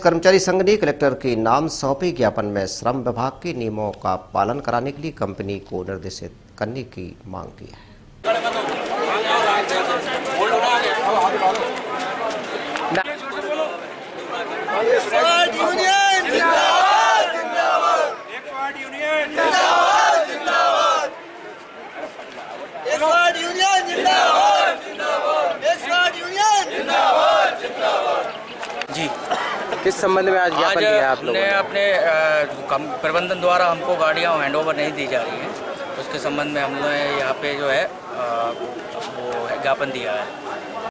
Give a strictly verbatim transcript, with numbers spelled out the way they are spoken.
कर्मचारी संघ ने कलेक्टर के नाम सौंपे ज्ञापन में श्रम विभाग के नियमों का पालन कराने के लिए कंपनी को निर्देशित करने की मांग की है। जी, किस संबंध में आज ज्ञापन दिया आप लोगों ने? अपने कम प्रबंधन द्वारा हमको गाड़ियाँ हैंड ओवर नहीं दी जा रही हैं, उसके संबंध में हम लोगों ने यहाँ पे जो है आ, वो ज्ञापन दिया है।